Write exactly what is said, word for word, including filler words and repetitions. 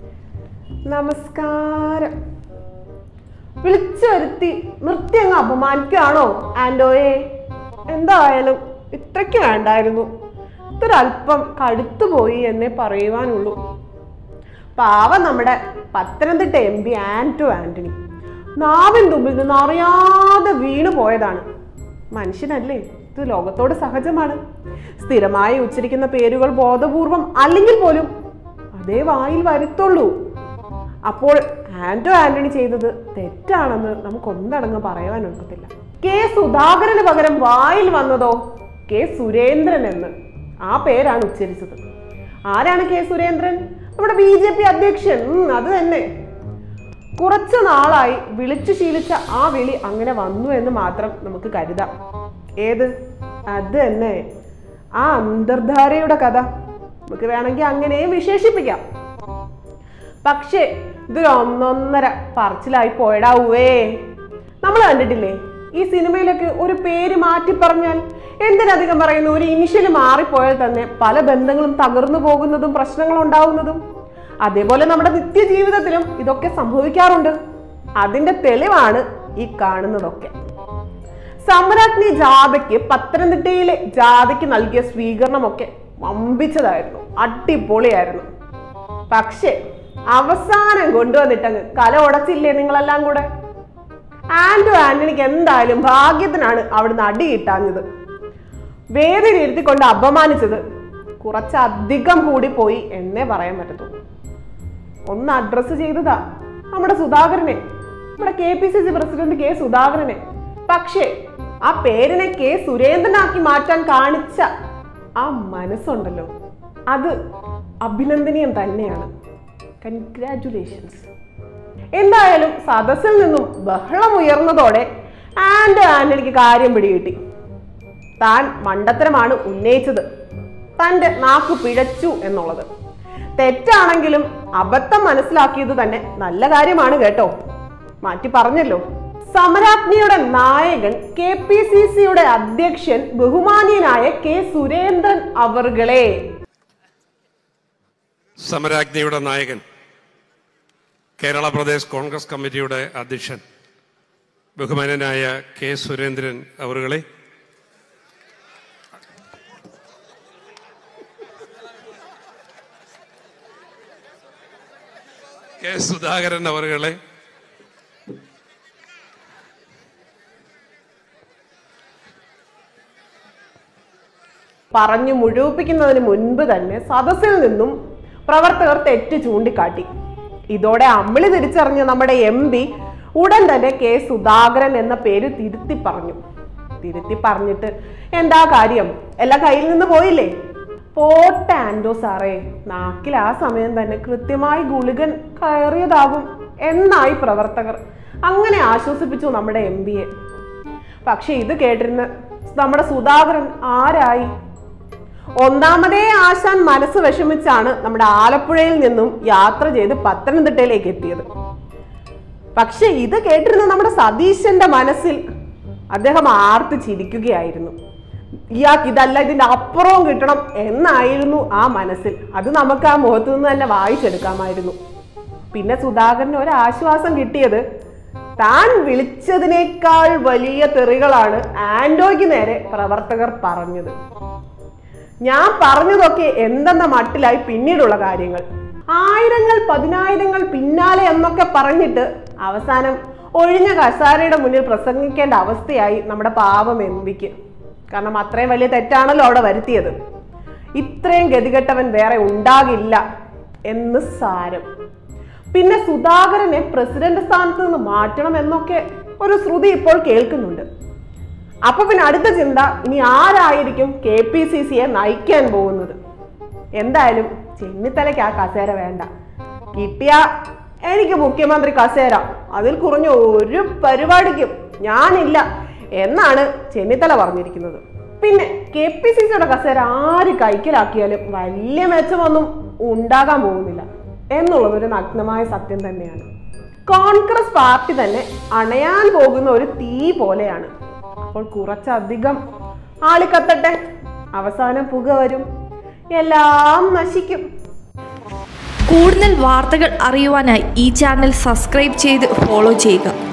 നമസ്കാരം. വിളിച്ചു വരുത്തി നിർത്തി അങ്ങ് അപമാനിക്കുകയാണോ ആൻഡോയെ? എന്തായാലും ഇത്രയ്ക്ക് വേണ്ടായിരുന്നു. ഇതൊരല്പം കടുത്തുപോയി എന്നേ പറയുവാനുള്ളൂ. പാവം നമ്മുടെ പത്തനംതിട്ട എം പി ആന്റോ ആന്റണി നാവിൻ തുമ്പിൽ നിന്ന് അറിയാതെ വീണു പോയതാണ്. മനുഷ്യനല്ലേ, ഇത് ലോകത്തോട് സഹജമാണ്. സ്ഥിരമായി ഉച്ചരിക്കുന്ന പേരുകൾ ബോധപൂർവം അല്ലെങ്കിൽ പോലും അതേ വായിൽ വരുത്തുള്ളൂ. അപ്പോൾ ആന്റോ ആന്റണി ചെയ്തത് തെറ്റാണെന്ന് നമുക്കൊന്നടങ്ങ് പറയാൻ ഒക്കത്തില്ല. കെ സുധാകരന് പകരം വായിൽ വന്നതോ കെ സുരേന്ദ്രൻ എന്ന് ആ പേരാണ് ഉച്ചരിച്ചത്. ആരാണ് കെ സുരേന്ദ്രൻ? നമ്മുടെ ബി ജെ പി അധ്യക്ഷൻ. അത് തന്നെ. കുറച്ചു നാളായി വിളിച്ചു ശീലിച്ച ആ വിളി അങ്ങനെ വന്നു എന്ന് മാത്രം നമുക്ക് കരുതാം. ഏത്? അത് തന്നെ, ആ അന്തർധാരയുടെ കഥ നമുക്ക് വേണമെങ്കിൽ അങ്ങനെയും വിശേഷിപ്പിക്കാം. പക്ഷേ ഇതൊരു ഒന്നൊന്നര പറച്ചിലായി പോയടാവേ. നമ്മൾ കണ്ടിട്ടില്ലേ ഈ സിനിമയിലൊക്കെ ഒരു പേര് മാറ്റി പറഞ്ഞാൽ എന്തിനധികം പറയുന്നു, ഒരു ഇനിഷ്യൽ മാറിപ്പോയാൽ തന്നെ പല ബന്ധങ്ങളും തകർന്നു പോകുന്നതും പ്രശ്നങ്ങൾ ഉണ്ടാവുന്നതും. അതേപോലെ നമ്മുടെ നിത്യജീവിതത്തിലും ഇതൊക്കെ സംഭവിക്കാറുണ്ട്. അതിന്റെ തെളിവാണ് ഈ കാണുന്നതൊക്കെ. സമ്രാജ്ഞി ജാഥയ്ക്ക് പത്തനംതിട്ടയിലെ ജാഥയ്ക്ക് നൽകിയ സ്വീകരണമൊക്കെ വമ്പിച്ചതായിരുന്നു, അടിപൊളിയായിരുന്നു. പക്ഷേ അവസാനം കൊണ്ടുവന്നിട്ടങ്ങ് കല ഉടച്ചില്ലേ നിങ്ങളെല്ലാം കൂടെ. ആന്റോ ആന്റണിക്ക് എന്തായാലും ഭാഗ്യത്തിനാണ് അവിടുന്ന് അടി കിട്ടാഞ്ഞത്. വേദിയിലിരുത്തിക്കൊണ്ട് അപമാനിച്ചത് കുറച്ചധികം കൂടി പോയി എന്നേ പറയാൻ പറ്റത്തുള്ളൂ. ഒന്ന് അഡ്രസ് ചെയ്തതാ നമ്മുടെ സുധാകരനെ, നമ്മുടെ K P C C president K സുധാകരനെ. പക്ഷേ ആ പേരിനെ കെ സുരേന്ദ്രനാക്കി മാറ്റാൻ കാണിച്ച ആ മനസ്സുണ്ടല്ലോ, അത് അഭിനന്ദനീയം തന്നെയാണ്. കൺഗ്രാറ്റുലേഷൻസ്. എന്തായാലും സദസ്സിൽ നിന്നും ബഹളം ഉയർന്നതോടെ ആന്റോ ആന്റണിക്ക് കാര്യം പിടികിട്ടി. താൻ മണ്ടത്തരമാണ് ഉന്നയിച്ചത്, തന്റെ നാക്ക് പിഴച്ചു എന്നുള്ളത്. തെറ്റാണെങ്കിലും അബദ്ധം മനസ്സിലാക്കിയത് തന്നെ നല്ല കാര്യമാണ് കേട്ടോ. മാറ്റി പറഞ്ഞല്ലോ. സമരാജ്ഞിയുടെ നായകൻ കെ പി സി സിയുടെ അധ്യക്ഷൻ ബഹുമാനീയനായ കെ സുരേന്ദ്രൻ അവർകളെ. സമരാജ്ഞിയുടെ നായകൻ കേരള പ്രദേശ് കോൺഗ്രസ് കമ്മിറ്റിയുടെ അധ്യക്ഷൻ ബഹുമാനനായ കെ സുരേന്ദ്രൻ അവർകളെ, കെ സുധാകരൻ അവർകളെ, പറഞ്ഞു മുഴുവിപ്പിക്കുന്നതിന് മുൻപ് തന്നെ സദസ്സിൽ നിന്നും പ്രവർത്തകർ തെറ്റ് ചൂണ്ടിക്കാട്ടി. ഇതോടെ അമ്മിളി തിരിച്ചറിഞ്ഞ നമ്മുടെ എം പി ഉടൻ തന്നെ കെ സുധാകരൻ എന്ന പേര് തിരുത്തി പറഞ്ഞു. തിരുത്തി പറഞ്ഞിട്ട് എന്താ കാര്യം? എല്ലാം കയ്യിൽ നിന്ന് പോയില്ലേ? പോട്ടെ ആന്റോ സാറേ, നാക്കിൽ ആ സമയം തന്നെ കൃത്യമായി ഗുളികൻ കയറിയതാകും എന്നായി പ്രവർത്തകർ. അങ്ങനെ ആശ്വസിപ്പിച്ചു നമ്മുടെ എം പിയെ. പക്ഷെ ഇത് കേട്ടിരുന്ന നമ്മുടെ സുധാകരൻ ആരായി? ഒന്നാമതേ ആശാൻ മനസ്സ് വിഷമിച്ചാണ് നമ്മുടെ ആലപ്പുഴയിൽ നിന്നും യാത്ര ചെയ്ത് പത്തനംതിട്ടയിലേക്ക് എത്തിയത്. പക്ഷെ ഇത് കേട്ടിരുന്ന നമ്മുടെ സതീശന്റെ മനസ്സിൽ അദ്ദേഹം ആർത്ത് ചിരിക്കുകയായിരുന്നു. ഇയാൾക്ക് ഇതല്ല, ഇതിന്റെ അപ്പുറവും കിട്ടണം എന്നായിരുന്നു ആ മനസ്സിൽ. അത് നമുക്ക് ആ മുഖത്തു നിന്ന് തന്നെ വായിച്ചെടുക്കാമായിരുന്നു. പിന്നെ സുധാകരന് ഒരു ആശ്വാസം കിട്ടിയത്, താൻ വിളിച്ചതിനേക്കാൾ വലിയ തെറികളാണ് ആന്റോയ്ക്ക് നേരെ പ്രവർത്തകർ പറഞ്ഞത്. ഞാൻ പറഞ്ഞതൊക്കെ എന്തെന്ന മട്ടിലായി പിന്നീടുള്ള കാര്യങ്ങൾ. ആയിരങ്ങൾ പതിനായിരങ്ങൾ പിന്നാലെ എന്നൊക്കെ പറഞ്ഞിട്ട് അവസാനം ഒഴിഞ്ഞ കസാരയുടെ മുന്നിൽ പ്രസംഗിക്കേണ്ട അവസ്ഥയായി നമ്മുടെ പാവം എം പിക്ക്. കാരണം അത്രയും വലിയ തെറ്റാണല്ലോ അവിടെ വരുത്തിയത്. ഇത്രയും ഗതികെട്ടവൻ വേറെ ഉണ്ടാകില്ല എന്ന് സാരം. പിന്നെ സുധാകരനെ പ്രസിഡന്റ് സ്ഥാനത്ത് നിന്ന് മാറ്റണം എന്നൊക്കെ ഒരു ശ്രുതി ഇപ്പോൾ കേൾക്കുന്നുണ്ട്. അപ്പൊ പിന്നെ അടുത്ത ചിന്ത, ഇനി ആരായിരിക്കും കെ പി സി സിയെ നയിക്കാൻ പോകുന്നത്? എന്തായാലും ചെന്നിത്തലയ്ക്ക് ആ കസേര വേണ്ട. കിട്ടിയ എനിക്ക് മുഖ്യമന്ത്രി കസേര, അതിൽ കുറഞ്ഞ ഒരു പരിപാടിക്കും ഞാനില്ല എന്നാണ് ചെന്നിത്തല പറഞ്ഞിരിക്കുന്നത്. പിന്നെ കെ പി സി സിയുടെ കസേര ആര് കൈക്കലാക്കിയാലും വലിയ മെച്ചമൊന്നും ഉണ്ടാകാൻ പോകുന്നില്ല എന്നുള്ളത് ഒരു നഗ്നമായ സത്യം തന്നെയാണ്. കോൺഗ്രസ് പാർട്ടി തന്നെ അണയാൻ പോകുന്ന ഒരു തീ പോലെയാണ്. അപ്പോൾ കുറച്ചധികം ആളിക്കത്തട്ടെ, അവസാനം പുക വരും, എല്ലാം നശിക്കും. കൂടുതൽ വാർത്തകൾ അറിയുവാനായി ഈ ചാനൽ സബ്സ്ക്രൈബ് ചെയ്ത് ഫോളോ ചെയ്യുക.